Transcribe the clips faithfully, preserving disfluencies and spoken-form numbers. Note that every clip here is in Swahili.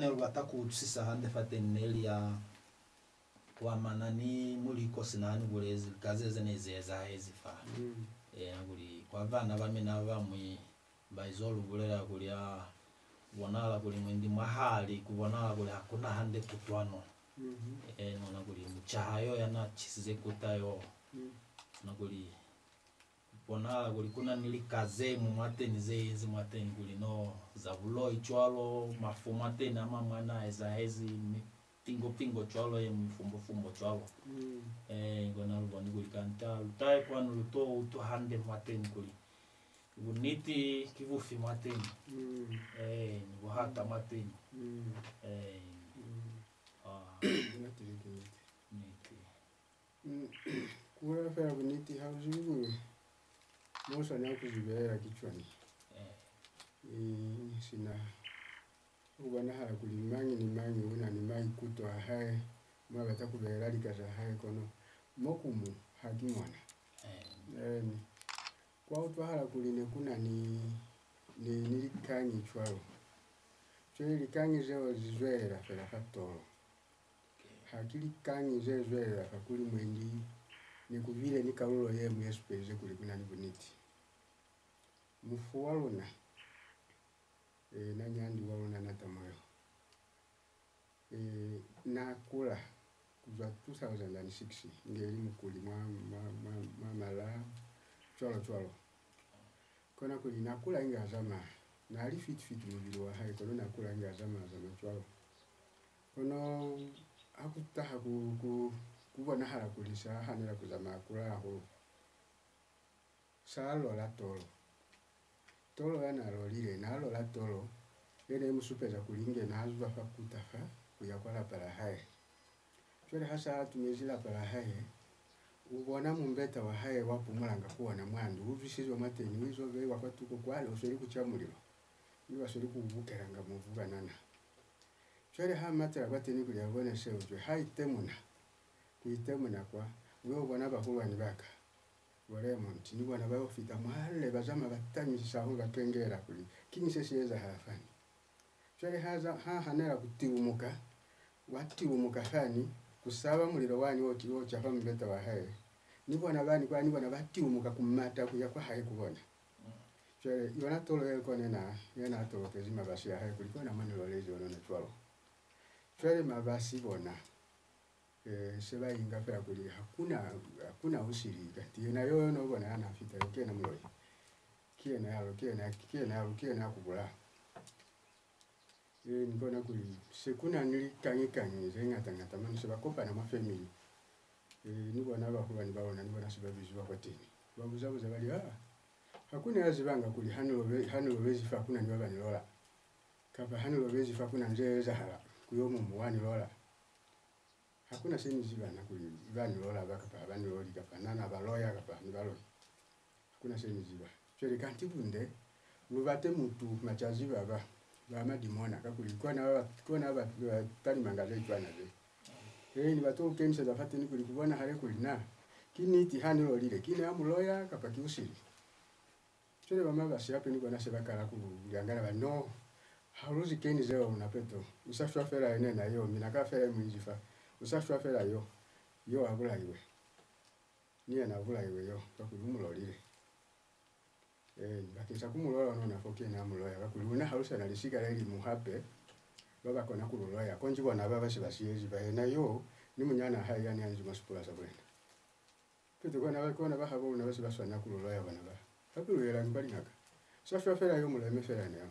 ne wataku sisa hande fateneli ya kwa manani muliko sinani bulezi kaze zeneze za ezifa mm. eh nguli kwa bana bamena bamwe baizolu bulela kulia bonala kuli mwendi mahali kubonala kuli hakuna hande kutwano mm -hmm. eh nona kuli mchahayo yana chisize kutayo mm. na kuli bonala kuli kuna nilikaze mu mateni zezi mateni kuli no zabulo ichwalo mafumate na mwana eza hezi tingo tingo chwalo ye mfumbo fumbo chwalo mm. eh ngona rubani kuli kanta utai kwa nuto uto hande mateni kuli uniti kivufi mateni mm. eh ni wahata mateni mm. eh mm. ah niti niti kwa fera uniti hauzibu mosa na kuzibera kichwani eh e, sina ubana hala kulimanyi ni manyi una ni manyi kuto hae mwa takubera likaza hae kono mokumu hakimwana eh eh kwa utwahala kuline kuna ni ni nilikanyi chwalo chwe likanyi zeo zizwera fera fatoro hakili kanyi zeo zizwera fakuli mwendi ni kuvile ni kaulo ye mwespeze kuli kuna ni buniti mufuwalona e na nyandi walona natamoyo e na kula kuza two thousand six ngeli mukuli mwa mwa mala chwalo chwalo kona kuli nakula inga zama na ali fit fit mubili wa hai kono nakula inga zama zama chwalo kono akutaha ku ku kubona hala kulisa hanela kuzama kula aho salo la tolo tolo yana lolile nalo la tolo ene musupeza kulinge nazo fakutafa kuyakwala para hai chole hasa tumezila para hai ubona mumbeta wa hai wapumulanga kuona mwandu uvisizo mateni wizo ve wakatuko kwale usori kuchamuliro ni wasori kubukeranga muvuga nana chole ha matera bateni kuli abone seujwe hai temuna kuitemuna kwa wewe ubona bahulwa ni baka Waremont ni bwana bayo fita mahale bazama batanyi sahu bakengera kuli kinise siyeza hafani chole haza ha hanera kutiumuka watiumuka fani kusaba muliro wani woti wocha fa mbeta wa hai ni bwana bani kwa ni bwana batiumuka kumata kuya kwa hai kubona chole yona tolo yako nena yana tolo kezima basi ya hai kuliko na maneno lezo ona twalo chole mabasi bona eh seba inga fa kuli hakuna hakuna usiri kati na yo no bona ana fita yoke na muloi kie na yalo kie na kie na yalo kie na kubula eh ngona kuli sekuna nili kanyi kanyi zenga tanga tamani seba kopa na mafamily eh ni bona ba kuba ni baona ni bona seba bizwa kwatini babuza buza bali ah hakuna yazibanga kuli hano hano bezi fa kuna ni baba ni lola kapa hano bezi fa kuna nje za hala kuyo mu muwani lola hakuna seni zibana kuli bani lola bakapa bani loli kapa nana baloya kapa ni balo hakuna seni ziba chele kanti bunde lubate mutu machazi baba bama dimona kakuli kona kona ba tani mangaze kwana be eh ni bato kense da fateni kuli kubona hale kuli na kini ti hani lolile kini amuloya kapa kiusiri chele bama basi hapo ni kona sebakala ku ngangana ba no haruzi keni zeo unapeto usafwa fera ene na yo minaka fera mwijifa usafwa fera yo yo abula iwe niye na abula iwe yo bakulumulolile eh bakisa kumulola no nafoke na muloya bakuluna harusa na lisika leli muhabe baba kona kuloya konji bona baba sibasiyezi ba na yo ni munyana hai yani anji masupula sabwenda kito kona bakona bahabo na basibaswa na kuloya bana ba bakulera ngali ngaka usafwa fera yo muleme fera ne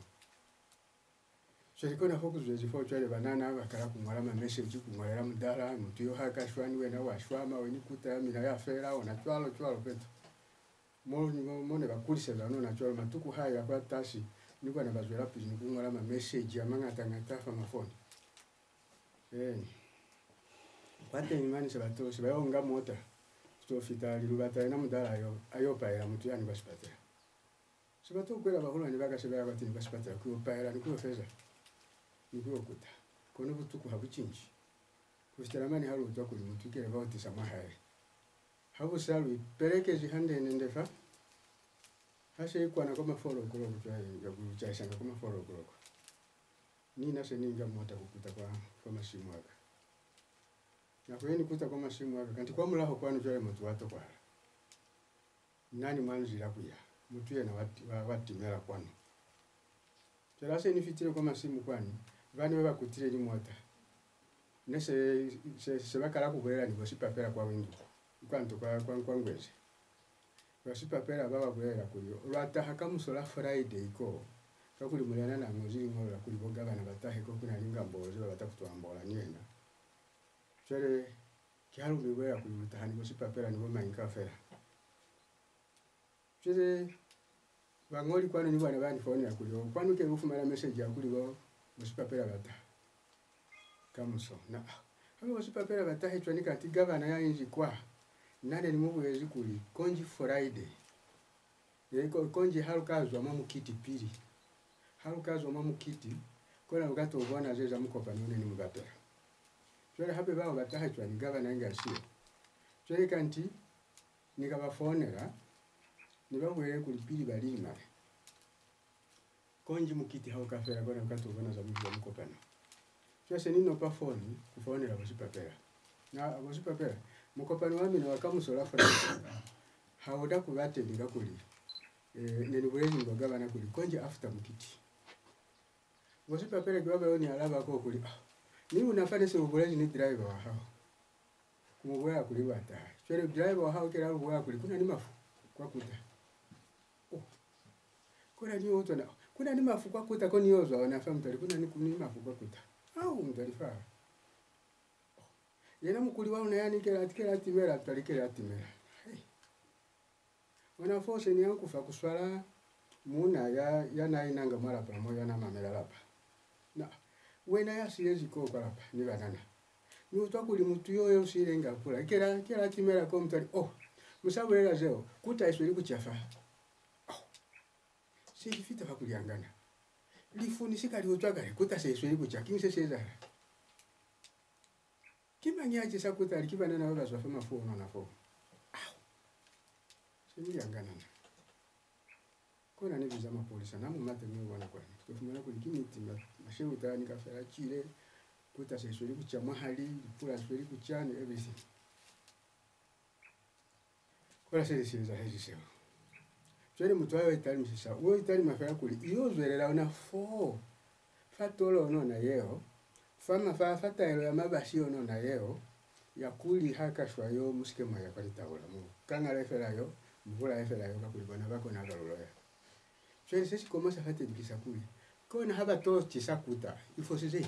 Shirikona hoku zwezi fo chwele banana bakala kumwalama message kumwalama mudala mutiyo haka shwani we na washwama we nikuta mina ya fera ona chwalo chwalo peto moni mone bakulise bano na chwalo matuku haya kwa tashi niko na bazwela piji kumwalama message ya manga tangata fa mafoni eh pate imani sabato sibayo nga mota sto fitali rubata na mudala yo ayopa ya mutu yani basipata sabato kwela baholo ni baka sebaya batini basipata ku paera ni ku feza Nikuokuta kono butuku habuchinji kustaramani halu utwa kuli mutukere bauti samahare habu salu pereke zihande nendefa hase ikuwa na kama foro kulo kutwa ya kuchai sanga kama foro kulo nina seninga mota kukuta kwa kwa masimu aka na kweni kuta kwa masimu aka kanti kwa mulaho kwanu jale mtu wato kwa nani mwanzira kuya mtu ye na wati wati mera kwanu terase ni fitire kwa masimu kwani vani baba kutire ni mota nese se se bakala kukwera ni bosi papera kwa windu kwanto kwa kwa kwa ngweze bosi papera baba kwera kuyo lwata hakamusola Friday ko kakuli mulana na muziri ngola kuli bogabana batahe ko kuna linga mbozo batakutwambola nienda chere kyalu bibera kuli mutahani bosi papera ni boma inkafera chere bangoli kwano ni bana bani phone ya kuli kwano ke ufumala message ya kuli bo bosi papera bata kamuso na abo bosi papera batahe chwani kati gavana ya inji kwa nane ni mubwezi kuli konji Friday yeko konji halukazwa mamu kiti pili halukazwa mamu kiti kona ugato ubona zeza mukopa none ni mugapera chwele habe bao batahe chwani gavana inga sio chwele kanti nikabafonera nibabwere kuli pili bali mare konji mukiti halukafera kona ugato ubona za mukopa no chwese nino pa phone kufonera bosi papera na bosi papera mukopani wami na wakamusola fara hauda kubate ndiga kuli eh nene bwezi ngo gabana kuli konje after mukiti bosi papera gwabe oni alaba ko kuli ni unafanya se ubwezi ni driver wa hao kumubwera kuli bata chere driver wa hao kera ubwera kuli kuna ni mafu kwa kuta oh kuna ni oto na kuna ni mafu kwa kuta koni yozo wanafahamu tali kuna ni kuni mafu kwa kuta au mtalifa yena mukuli wao na yani kera atikera atimera talikera atimera hey. Wana force ni yangu fa kuswala muna ya yana inanga mara pamoja na mamela lapa na wena ya siyezi ko kwa lapa ni banana ni utakuli mtu yoyo usirenga kula kera kera atimera ko mtali oh musabwera zeo kuta isweli kuchafa oh sisi fita fa kuliangana lifuni sikali utwagale kuta isweli kuchaki seseza kima nyaje sakuta alikibana na wala zwa mafu unaona fo au sisi yangana kona nibiza mapolisa namu mate mwe bwana kwani tukufumana kulikini timba mashewu tani kafera chile kuta sesuri kucha mahali kula sesuri kuchane everything kola sisi siza hizi sewa twele mtu ayo itali msisa uwe itali mafera kuli iyo zwerera una fo fatolo no na yeo fama fa fata elo ya mabasi ono na yeo ya kuli haka shwayo musike maya kwa litaola mu kanga refera yo mvula refera yo kakuli bana bako na baloloya twele sisi komansa fate bikisa kuli kona haba to chisakuta ifo sisi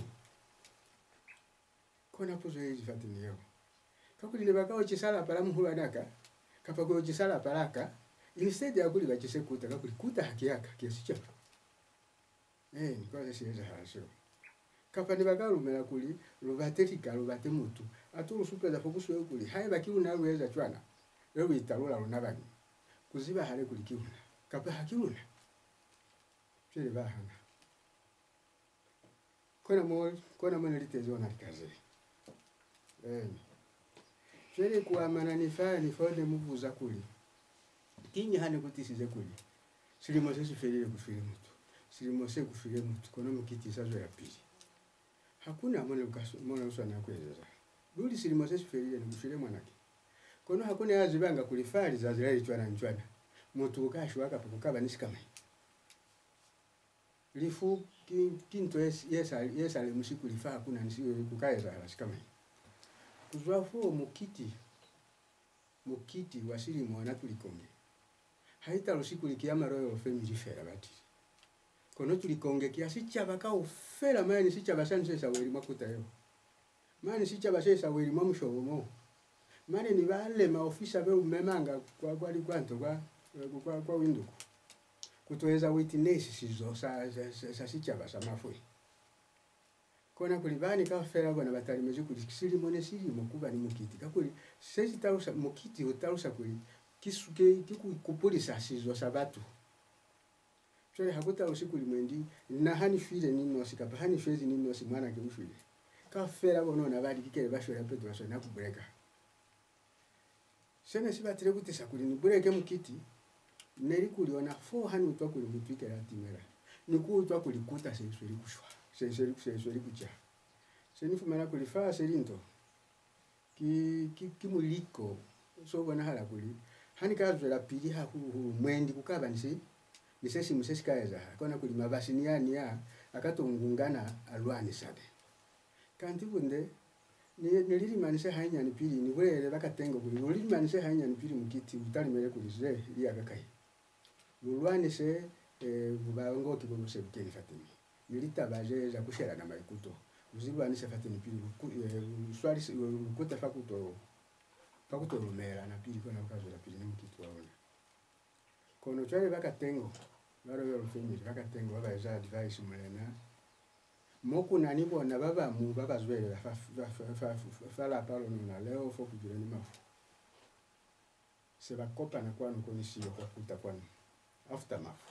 kona pozo hizi fate niyo kakuli lebaka chisala para muhula naka kapako chisala paraka instead ya kuli bachisekuta kakuli kuta haki yaka kiasi cha eh ni kwa sisi hizo hasho kapani bagalu mela kuli lubaterika lubate mutu aturu supeza fokuswe kuli haye bakiru na weza chwana leo italula lunabani kuziba hale kuli kiuna kapa hakiruna chele bahana kona mo kona mo nalitezo na kaze eh chele kwa manani fa ni fode muvuza kuli kinyi hane kutisize kuli silimo sisi ferire kufire mutu silimo se kufire mutu kono mukiti sazo ya pili hakuna mwana ukaso mwana usana kwezeza duli silimo sisi ferire ni kufire mwanake kono hakuna yazibanga kulifali za zirali chwana nchwana mutu ukashwa akapukaba nisikama lifu kinto yesa yesa le musiku lifa hakuna nisiwe kukaeza nisikama kuzwafu mukiti mukiti wasili mwana tulikonge haita usiku likiyama royo family fera bati kono tulikonge kiasi cha baka ufera mani sicha basanse saweli makuta yo mani sicha basesa weli mamushobomo mani ni bale maofisa be umemanga kwa kwa kwanto kwa kwa kwa winduko kutoeza witness sizo sa sa sicha basamafui kona kulibani ka fera bwana batali meje kulikisiri mone siri mukuba ni mukiti kakuli sezi tarusa mukiti utarusa kuli kisuke kikupulisa sizo sabatu chole hakuta usiku limwendi na hani file nino sikapa hani fezi nino si mwana kimfile ka fera bono na bali kikele basho ya pedo basho na kubreka sene sibatire kutesa kuli ni breke mukiti neri kuliona four hundred to kuli mutwike la timera ni kuutwa kulikuta sesuri kushwa seseri seseri kucha senifumana kulifa serinto ki ki kimuliko so bwana hala kuli hani kazo la pili ha hu mwendi kukaba nisi nisesi musesi kaeza kona kuli mabashini yani ya akatongungana alwani sade kanti bunde ni niliri manise hanya ni pili ni wele bakatengo kuli niliri manise hanya ni pili mukiti utali mele kuli ze ya gakai lulwani se e bubango kibono se bukeni fatimi nilitabaje za kushera na maikuto uzibani se fatimi pili swali lukuta fakuto fakuto lumera na pili kona ukazo la pili ni mukiti waona kono chale bakatengo baro yo family bakatengo baba za advice mulena moku nani bona baba mu baba zwele fa fa fa la palo na leo fo kujira ni mafu se bakopa na kwanu konisiyo kwa kuta kwanu after mafu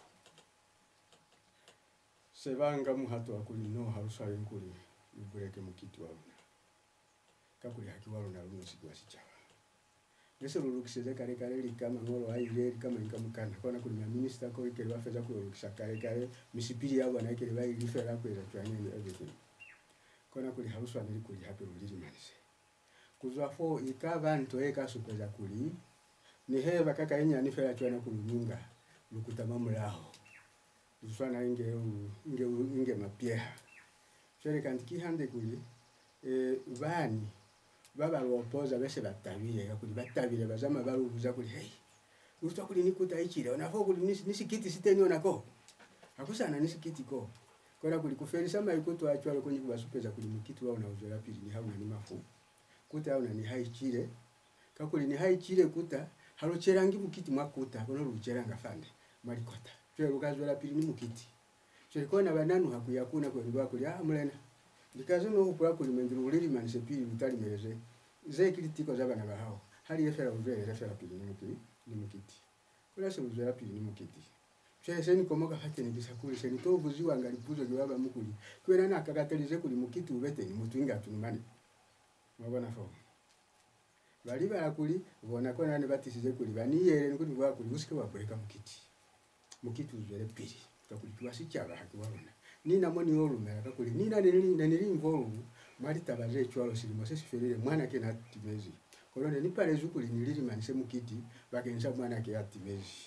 se banga mu hato akuli no harusa yenkuli ubureke mukiti wauna kakuli hakiwalo na luno sikwa sichawa yeso lulukiseze kare kare likama ngolo aile kama inkamukana kona kuli ma minister ko ikele bafeza ko lukisa kare kare misipiri yabo na ikele bayi lifera kwera twanye everything kona kuli harusa nili kuli hapo lulili manise kuzwa fo ikaba ntoeka supeza kuli ni heba kaka yenya nifera twana kulunyunga lukuta mamulaho usana inge inge inge mapieha chere kantiki hande kuli e bani baba lopoza bese batabire yakuli batabire bazama barubuza kuli hey usta kuli nikuta ichire onafo kuli nisikiti siteni onako akusana nisikiti ko kora kuli kuferisa maikuto achwalo kwenye kubasupeza kuli mukitu wao na uzola pili ni hauna ni mafu kuta hauna ni haichire kakuli ni haichire kuta halocherangi mukiti mwakuta kono rucheranga fande malikota cyo rukazola pili ni mukiti cyo kona bananu hakuyakuna kwa ndwa kuli ah mulena ndikazo no kupwa kuli mendiru ulili manise pili utali meleze ze kritiko zabana bahao hali yefera uzwe refera pili ni mukiti ni mukiti kula se uzwe pili ni mukiti cyo seni komoka hake ni bisakuli seni to buziwa ngalipuzo jwaba mukuli kwera na kakatelize kuli mukiti ubete ni mutuinga tunumani mabona fo bali barakuli bona ko nane batisize kuli baniyere nkuri bakuli usike bakureka mukiti mukiti uzwe pili kakulikiwa sicyaba hakiwabona nina moni olumera kakuli nina nili nili mvolu mali tabaje chwalo silimo sesi ferire mwana ke na tibezi kolone ni pale zukuli nilili manise mukiti bakenza mwana ke atibezi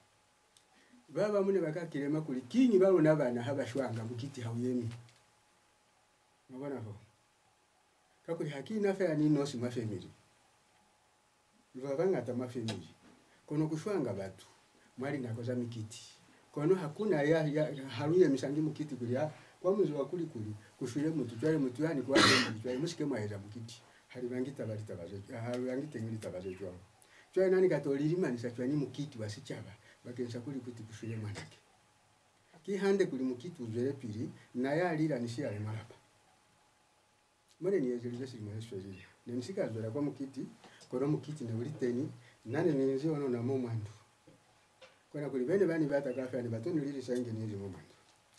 baba mune bakakirema kuli kinyi balo nabana habashwanga mukiti hauyemi mabona ho kakuli hakina fa ni nosi ma family bavanga ta ma family kono kushwanga batu mwali nakoza mikiti kono hakuna ya, ya haruye misangi mukiti kulia kwa mzi wa kuli kuli kushire mutu twale mutu yani kwa mtu twale musike mwaeza mukiti hali bangita bali tabaje haru yangite ngili tabaje twao twale nani katolili manisa twani mukiti wasichaba bakensa kuli kuti kushire mwanake ki hande kuli mukiti uzere pili na ya lila nishia le maraba mone ni ezelize silimo esweli ne msika azora kwa mukiti kono mukiti ne uliteni nane ninzi ono na momwandu kona kuli bene bani bata kafa ni batoni lili sange nili momwandu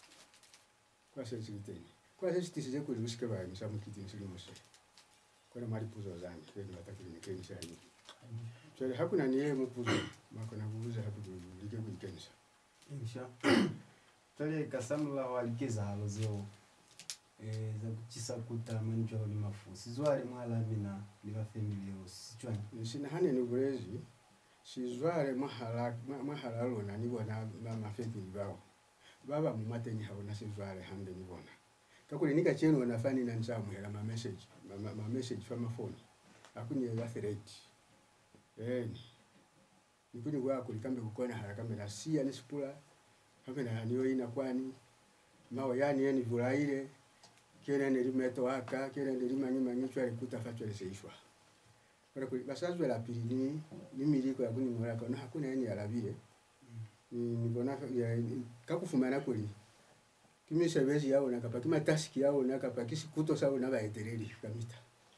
kwa sisi liteni kwa sisi tisize kuli usike ba misa mukiti nsilimo se kona mali puzo zangi bene batakili ni kenisa hiyo chale hakuna niye mupuzo makona kuuza hapo like kuikenisa insha tale kasamla walikiza halozeo eh za kuchisa kutamani jwa ni mafu sizwari mwala bina liba family yo sichwani nsina hane ni burezi sizware mahala mahala lona ni bona mama family bao baba mumateni habona sizware hande ni bona kakuli nika cheno nafani na nsamu hela ma message ma, ma message from phone akuni ya threat eh nikuni kwa kulikambe kukona haraka mena sia ni spula kamera niyo ina kwani mao yani yani vulaile kile nilimeto aka kile nilimanyi manyichwa likutafatwa leseishwa kwa kuli basazwe la pili ni ni miliko ya kuni mwala kana hakuna yani alabile ni nibona kakufumana kuli kimi service yao na kapaki mataski yao na kapaki sikuto sawa na baetereri kamita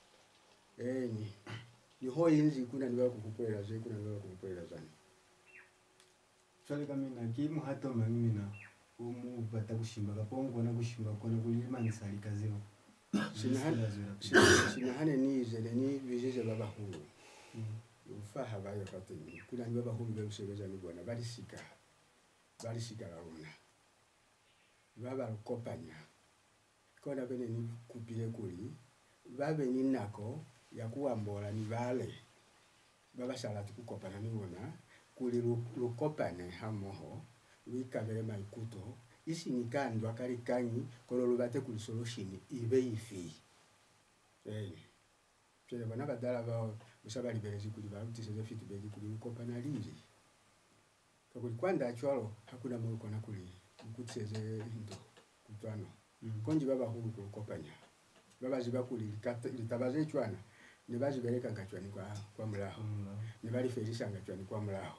eh ni ni hoyinzi kuna niwa kukukwela zai kuna niwa kukukwela zani chale kama na kimu hato mamina umu bata kushimba kapongo na kushimba kona kulima ni sali kazeo sina hana sina hana ni zele ni vijeje baba huru ufaha bayo katini kuna ni baba huru bebe sebeza ni bwana bali sika bali sika launa baba kopanya kona bene ni kupile kuli babe ni nako ya kuambola ni vale baba sala tukukopana ni wona kuli lukopane hamoho wikabele maikuto isi nikandwa kali kanyi kololo bate kuli solution ibe ifi eh tele bana badala bao usaba liberezi kuli ba utise fitu begi kuli lukopana lili kakuli kwanda achwalo hakuna mwiko na kuli kutseze ndo kutwano mm. konji baba hulu kulukopanya baba ziba kuli litabaze chwana ni bazi bereka ngachwani kwa kwa mulaho mm. ni bali felisha ngachwani kwa mulaho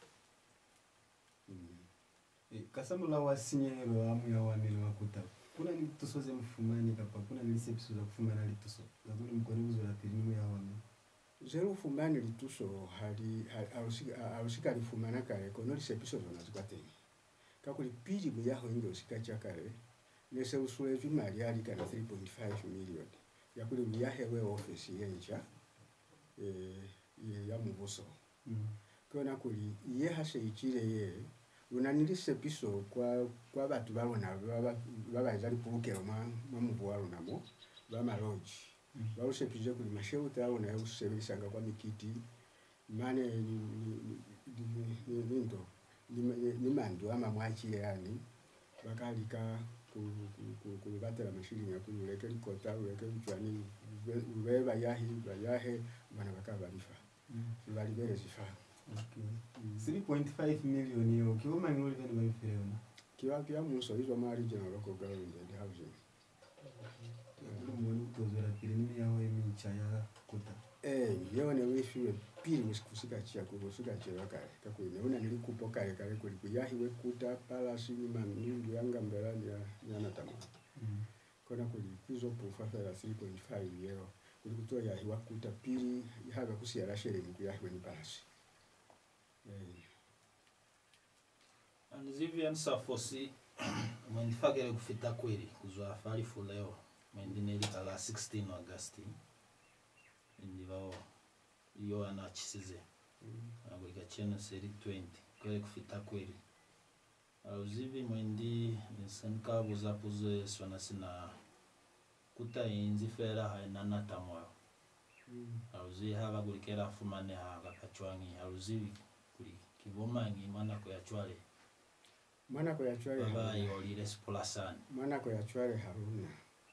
mm. e, kasamula wasinyero amu ya wamini wakuta kuna ni tusoze mfumani kapa kuna ni sepiso za kufumana lituso zakuli mkoni uzo la pilimu ya wamini zero fumani lituso hali alusika alusika lifumana kare kono lisepiso zona zikwateni kakuli pili buyaho ingo usika chakare nese usule vimali ali kana three point five million yakuli buyahewe office yenja eh ya mubuso mm. kona kuli ye hase ichire ye unanilise piso kwa kwa batu balona baba baba izali pukero mwa mubwalo namo bama lodge mm. balose pije kuli mashewu tawo na usebisanga kwa mikiti mane ni ni ni ndo ni mandu ama mwachi yani bakalika ku batela mashiri ya kuleka likota uleke mchwani ubeba yahi bayahe bana bakaba lifa mm. bali bere sifa okay mm. three point five million yo kiuma ngoli bene bayifeona kiwa kiwa muso hizo mali general local government housing ndio mwenu tozera pilini yawe micha ya kota eh yone wifiwe pili usikusika chia kukusika chia kale kakwine una nilikupo kale kale kulikuyahi wekuta palace ni manundu yanga mbelani ya yana tamu mm. kona kuli kwizo pufa fela three point five yero kulikutoa yahi wakuta pili haba kusia rashere nikuyahi weni palace eh anzivi ansafosi mwenifagere kufita kweli kuzwa afali fuleo mwendineli kala sixteen August ndivao iyo anachisize mm. agulika chena seri twenty kale kufita kweli auzivi mwendi nisenka buza puze swana sina kuta inzi fera haina natamoyo mm. auzi haba gulikera fumane haba kachwangi auzivi kuli kibomangi mana ko yachwale mana ko yachwale baba yolile spolasani mana ko yachwale haruna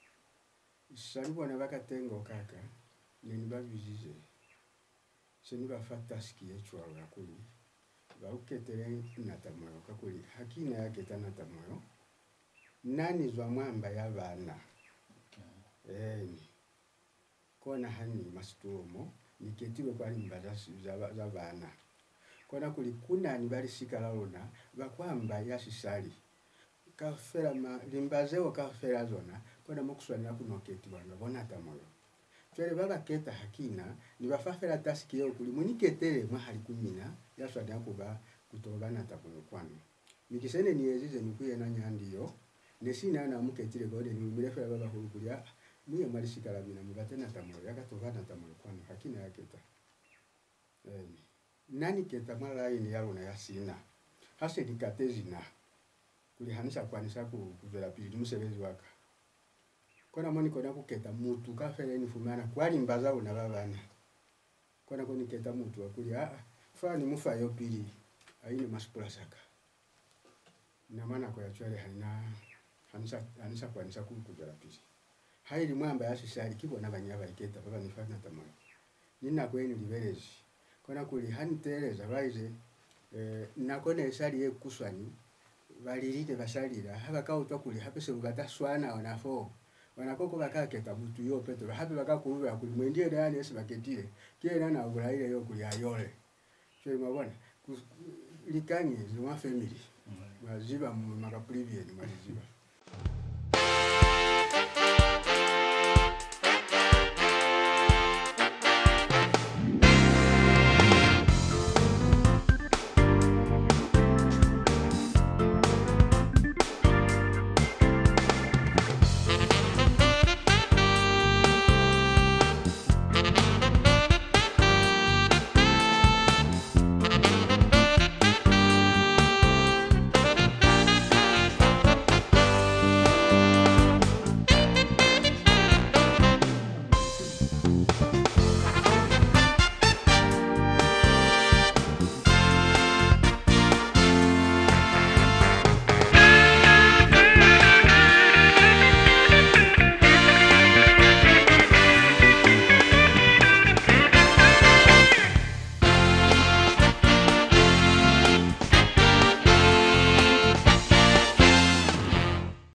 isalibu na bakatengo kaka nini babizize seni bafata sikie chwala kuli bauketere natamoyo kakuli hakina yake tanatamoyo nani zwa mwamba yabana okay. eh kona hani mastumo niketiwe kwa limbaza za za bana kona kuli kuna ni bali sikala lona bakwamba yasisali kafera ma limbazeo kafera zona kona mukuswana kunoketi bana bona tamoyo twele baba keta hakina ni bafafera taski yo kuli muniketere mahali kumina yaswa yakuba kutobana tamoyo kwano nikisene niyezize nikuye na nyandiyo nesina na muketire gode ni mirefera baba hulukulia niye mali sikala bina mubatena tamoyo yakatobana tamoyo kwano hakina yaketa eh nani keta mala ini yalo na yasina hase dikatezina kuli hanisha kwanisa ku kuvela pili musebezi waka kona moni kona kuketa mutu kafere ni fumana kwali mbaza una babana kona koni keta mutu akuli a fani mufa yo pili aini masipula saka na maana kwa yachwale haina hanisha hanisha kwanisa ku kuvela pili haili mwamba yasisali kibo na banyaba iketa baba nifanya tamoyo nina kweni liberezi kona kuli haniteleza baize eh nakona esali yekuswani balirite basalira haba kautwa kuli hapese rugata swana onafo wanakoko bakaketa butu yo petro hapi bakakuruba kuli mwendie dani ese baketire kiera na ubulaire yo kuli ayole cyo mabona likanye zwa family maziba maka private maziba